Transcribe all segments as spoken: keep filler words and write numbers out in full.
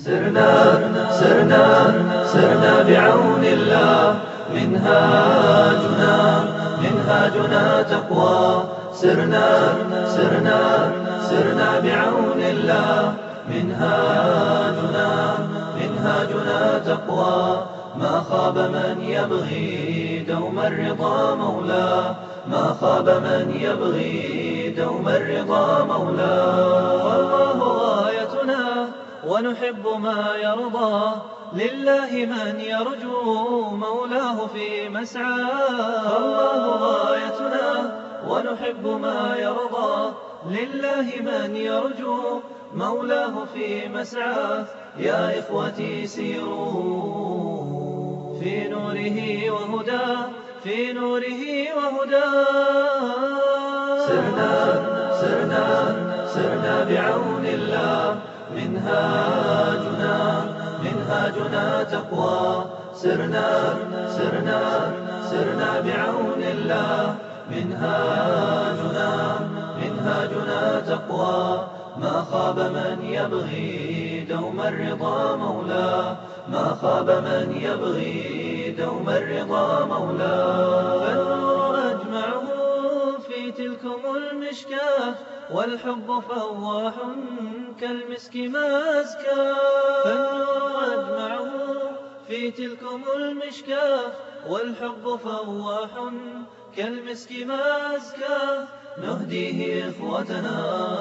سرنا سرنا سرنا بعون الله، منهاجنا منهاجنا تقوى. سرنا سرنا سرنا بعون الله، منهاجنا منهاجنا تقوى. ما خاب من يبغي دوم الرضا مولاه، ما خاب من يبغي دوم الرضا مولاه. والله غايتنا ونحب ما يرضى، لله من يرجو مولاه في مسعاه. الله غايتنا ونحب ما يرضى، لله من يرجو مولاه في مسعاه. يا إخوتي سيروا في نوره وهداه، في نوره وهداه. سرنا سرنا سرنا بعون الله، منهاجنا منهاجنا تقوى. سرنا سرنا سرنا بعون الله، منهاجنا منهاجنا تقوى. ما خاب من يبغي دوم الرضا مولاه، ما خاب من يبغي دوم الرضا مولاه. فالنور أجمعه في تلكم المشكاة، والحب فواح كالمسك ما أزكاه. فالنور أجمعه في تلكم المشكاة، والحب فواح كالمسك ما أزكاه. نهديه إخوتنا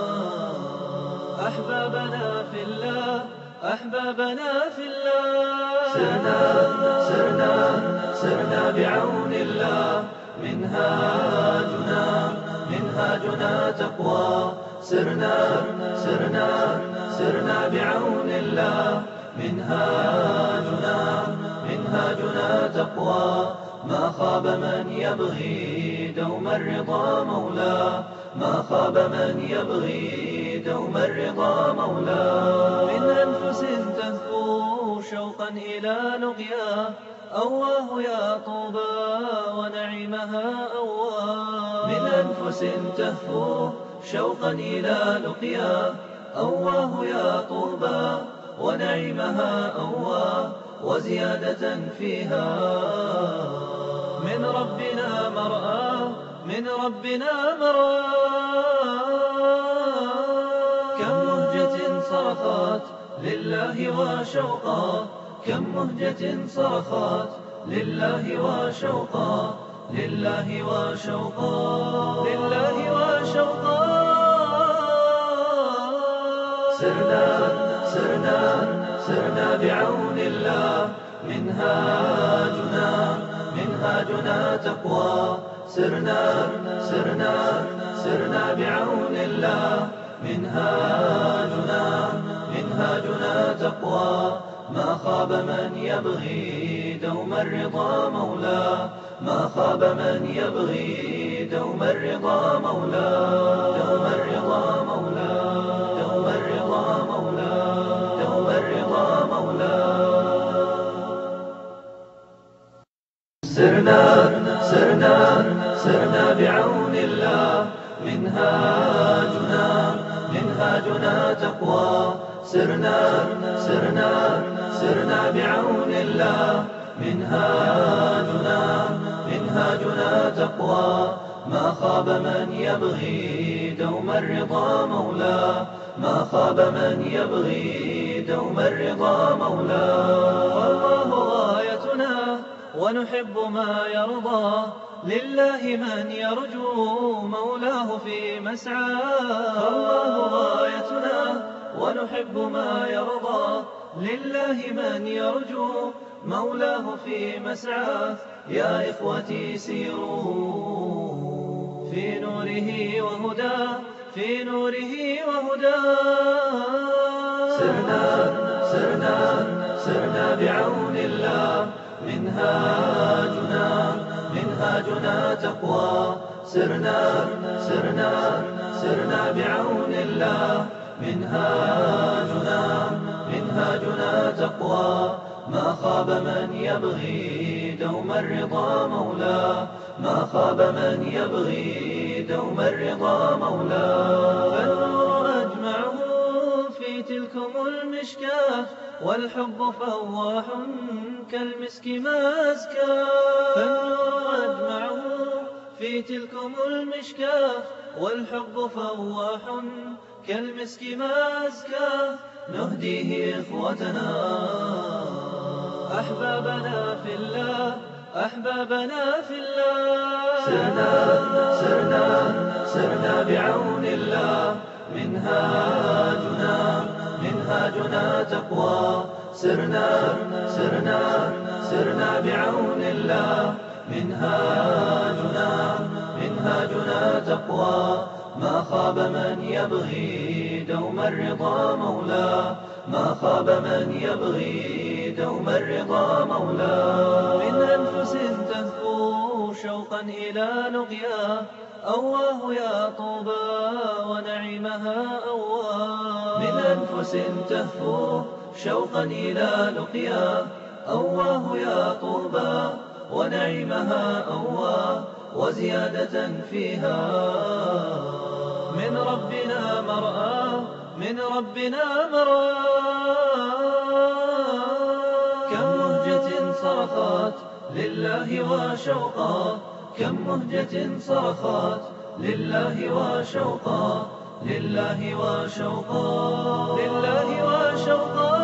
أحبابنا في الله، أحبابنا في الله. سرنا سرنا سرنا بعون الله، منهاجنا منهاجنا تقوى. سرنا سرنا سرنا بعون الله، منهاجنا منهاجنا تقوى. ما خاب من يبغي دوم الرضا مولاه، ما خاب من يبغي دوم الرضا مولاه. من أنفس تهفو شوقا إلى لقياه، أواه يا طوبى ونعيمها أواه. من أنفس تهفو شوقا إلى لقياه، أواه يا طوبى ونعيمها أواه. وزيادة فيها من ربنا مرآة، من ربنا مرآة. كم مهجة صرخات لله وشوقا، كم مهجة صرخات لله وشوقا، لله وشوقا، لله وشوقا. سرنا سرنا سرنا بعون الله، منهاجنا منهاجنا تقوى. سرنا سرنا سرنا بعون الله، منهاجنا منهاجنا تقوى. ما خاب من يبغي دوم الرضا مولاه، ما خاب من يبغي دوم الرضا مولاه. دوم الرضا مولاه، دوم الرضا مولاه، دوم الرضا مولاه. سرنا سرنا سرنا بعون الله، منهاجنا منهاجنا تقوى. سرنا سرنا سرنا بعون الله، منهاجنا منهاجنا تقوى. ما خاب من يبغي دوم الرضا مولاه، ما خاب من يبغي دوم الرضا مولاه. والله غايتنا ونحب ما يرضى، لله من يرجو مولاه في مسعاه. الله غايتنا ونحب ما يرضى، لله من يرجو مولاه في مسعاه. يا إخوتي سيروا في نوره وهداه، في نوره وهداه. سرنا سرنا سرنا بعون الله، منهاجنا منهاجنا تقوى. سرنا سرنا سرنا بعون الله، منهاجنا منهاجنا تقوى. ما خاب من يبغي دوم الرضا مولاه، ما خاب من يبغي دوم الرضا مولاه. فالنور أجمعه في تلكم المشكاة، والحب فواح كالمسك ما أزكى، فالنور أجمعه في تلكم المشكاة، والحب فواح كالمسك ما أزكى، نهديه إخوتنا أحبابنا في الله، أحبابنا في الله. سرنا سرنا سرنا بعون الله، منهاجنا منهاجنا تقوى. سرنا سرنا سرنا بعون الله، منهاجنا منهاجنا تقوى. ما خاب من يبغي دوم الرضا مولاه، ما خاب من يبغي دوم الرضا مولاه. من أنفس تهفو شوقا إلى لقياه، أواه يا طوبى ونعيمها أواه. من أنفس تهفو شوقا إلى لقياه، أواه يا طوبى ونعيمها أواه. وزيادة فيها من ربنا مرآة، من ربنا مرآة. كم مهجة صرخات لله وشوقا، كم مهجة صرخات لله وشوقا، لله وشوقا، لله وشوقا.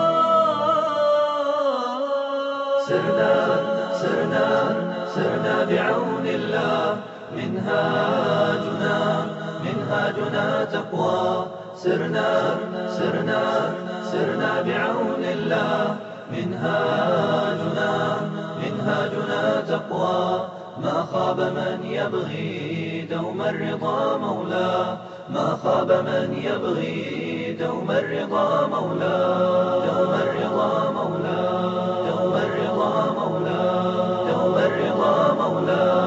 سرنا سرنا سرنا بعون الله، منهاجنا منهاجنا تقوى. سرنا سرنا سرنا بعون الله، منهاجنا منهاجنا تقوى. ما خاب من يبغي دوم الرضا مولاه، ما خاب من يبغي دوم الرضا مولاه. دوم الرضا مولاه، دوم الرضا مولاه، دوم الرضا مولاه.